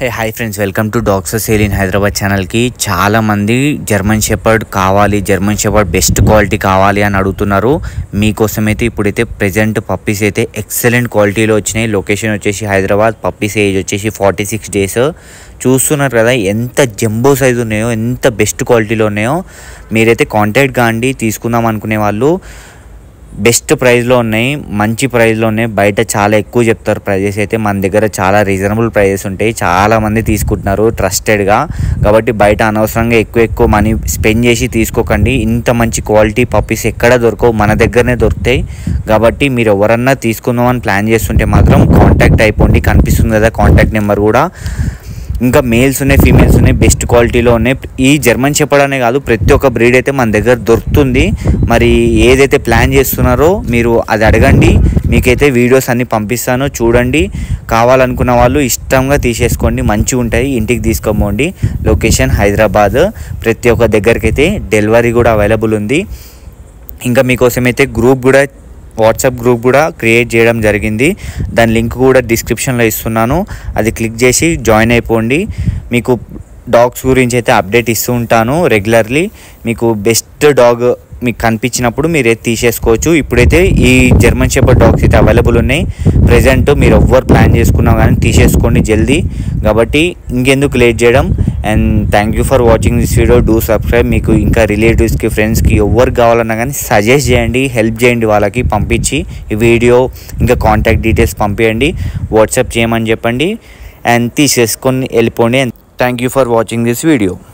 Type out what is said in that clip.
Hi friends, welcome to dogs for sale in Hyderabad ఛానల్కి. చాలామంది German shepherd కావాలి, German shepherd best quality కావాలి అని అడుగుతున్నారు. మీకోసమైతే ఇప్పుడైతే ప్రెజెంట్ పప్పీస్ అయితే ఎక్సలెంట్ క్వాలిటీలో వచ్చినాయి. లొకేషన్ వచ్చేసి హైదరాబాద్. పప్పీస్ ఏజ్ వచ్చేసి 46 days. చూస్తున్నారు కదా ఎంత జంబో సైజు ఉన్నాయో, ఎంత బెస్ట్ క్వాలిటీలో ఉన్నాయో. మీరైతే కాంటాక్ట్ కాండి. తీసుకుందాం అనుకునే వాళ్ళు బెస్ట్ ప్రైస్లో ఉన్నాయి, మంచి ప్రైస్లో ఉన్నాయి. బయట చాలా ఎక్కువ చెప్తారు ప్రైజెస్, అయితే మన దగ్గర చాలా రీజనబుల్ ప్రైజెస్ ఉంటాయి. చాలామంది తీసుకుంటున్నారు ట్రస్టెడ్గా. కాబట్టి బయట అనవసరంగా ఎక్కువ మనీ స్పెండ్ చేసి తీసుకోకండి. ఇంత మంచి క్వాలిటీ పప్పీస్ ఎక్కడ దొరకవు, మన దగ్గరనే దొరుకుతాయి. కాబట్టి మీరు ఎవరన్నా తీసుకుందామని ప్లాన్ చేస్తుంటే మాత్రం కాంటాక్ట్ అయిపోండి. కనిపిస్తుంది కదా కాంటాక్ట్ నెంబర్ కూడా. ఇంకా మేల్స్ ఉన్నాయి, ఫీమేల్స్ ఉన్నాయి, బెస్ట్ క్వాలిటీలో ఉన్నాయి. ఈ జర్మన్ షెపర్డ్ అనే కాదు, ప్రతి ఒక్క బ్రీడ్ అయితే మన దగ్గర దొరుకుతుంది. మరి ఏదైతే ప్లాన్ చేస్తున్నారో మీరు అది అడగండి. మీకైతే వీడియోస్ అన్నీ పంపిస్తాను, చూడండి. కావాలనుకున్న వాళ్ళు ఇష్టంగా తీసేసుకోండి, మంచిగా ఉంటాయి. ఇంటికి తీసుకోమండి. లొకేషన్ హైదరాబాద్. ప్రతి ఒక్క దగ్గరికి అయితే డెలివరీ కూడా అవైలబుల్ ఉంది. ఇంకా మీకోసం అయితే వాట్సాప్ గ్రూప్ కూడా క్రియేట్ చేయడం జరిగింది. దాని లింక్ కూడా డిస్క్రిప్షన్లో ఇస్తున్నాను. అది క్లిక్ చేసి జాయిన్ అయిపోండి. మీకు డాగ్స్ గురించి అయితే అప్డేట్ ఇస్తూ ఉంటాను రెగ్యులర్లీ. మీకు బెస్ట్ డాగ్ మీకు కనిపించినప్పుడు మీరు తీసేసుకోవచ్చు. ఇప్పుడైతే ఈ జర్మన్ షెపర్డ్ డాగ్స్ అయితే అవైలబుల్ ఉన్నాయి. ప్రెజెంట్ మీరు ఎవ్వరు ప్లాన్ చేసుకున్నా కానీ తీసేసుకోండి జల్దీ. కాబట్టి ఇంకెందుకు లేట్ చేయడం. And thank you for watching this video. Do subscribe. మీకు ఇంకా రిలేటివ్స్కి, ఫ్రెండ్స్కి ఎవరికి కావాలన్నా కానీ సజెస్ట్ చేయండి, హెల్ప్ చేయండి. వాళ్ళకి పంపించి ఈ వీడియో ఇంకా కాంటాక్ట్ డీటెయిల్స్ పంపించండి, వాట్సాప్ చేయమని చెప్పండి. అండ్ తీసేసుకొని వెళ్ళిపోండి. And thank you for watching this video.